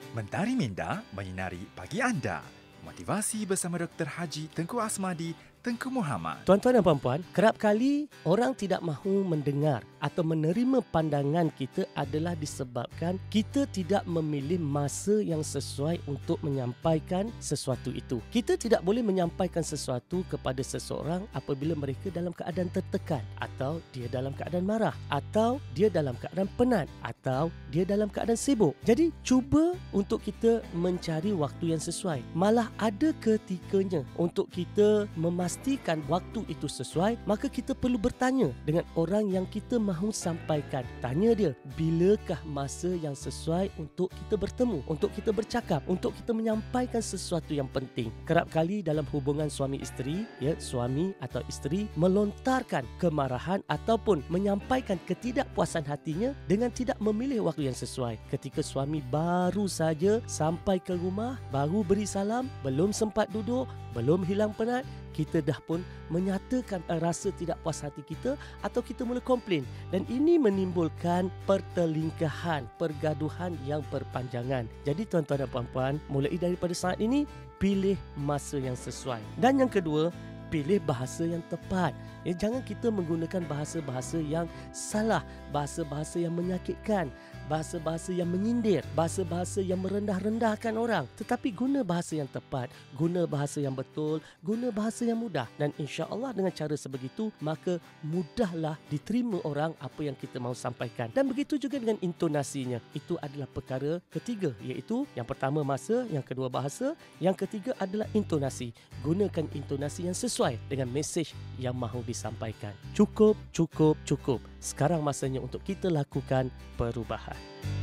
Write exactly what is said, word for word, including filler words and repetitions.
Mentari Minda menyinari pagi anda. Motivasi bersama Doktor Haji Tengku Asmadi, Tengku Muhammad. Tuan-tuan dan puan-puan, kerap kali orang tidak mahu mendengar atau menerima pandangan kita adalah disebabkan kita tidak memilih masa yang sesuai untuk menyampaikan sesuatu itu. Kita tidak boleh menyampaikan sesuatu kepada seseorang apabila mereka dalam keadaan tertekan, atau dia dalam keadaan marah, atau dia dalam keadaan penat, atau dia dalam keadaan sibuk. Jadi cuba untuk kita mencari waktu yang sesuai. Malah ada ketikanya untuk kita memastikan waktu itu sesuai, maka kita perlu bertanya dengan orang yang kita mahu sampaikan. Tanya dia, bilakah masa yang sesuai untuk kita bertemu, untuk kita bercakap, untuk kita menyampaikan sesuatu yang penting. Kerap kali dalam hubungan suami isteri, ya, suami atau isteri melontarkan kemarahan ataupun menyampaikan ketidakpuasan hatinya dengan tidak memilih waktu yang sesuai. Ketika suami baru saja sampai ke rumah, baru beri salam, belum sempat duduk, belum hilang penat, kita dah pun menyatakan rasa tidak puas hati kita atau kita mula komplain, dan ini menimbulkan pertelingkahan, pergaduhan yang berpanjangan. Jadi tuan-tuan dan puan-puan, mulai daripada saat ini, pilih masa yang sesuai. Dan yang kedua, pilih bahasa yang tepat. Ya, jangan kita menggunakan bahasa-bahasa yang salah, bahasa-bahasa yang menyakitkan, bahasa-bahasa yang menyindir, bahasa-bahasa yang merendah-rendahkan orang. Tetapi guna bahasa yang tepat, guna bahasa yang betul, guna bahasa yang mudah. Dan insya-Allah dengan cara sebegitu, maka mudahlah diterima orang apa yang kita mahu sampaikan. Dan begitu juga dengan intonasinya. Itu adalah perkara ketiga, iaitu yang pertama masa, yang kedua bahasa, yang ketiga adalah intonasi. Gunakan intonasi yang sesuai dengan mesej yang mahu disampaikan. Cukup, cukup, cukup. Sekarang masanya untuk kita lakukan perubahan.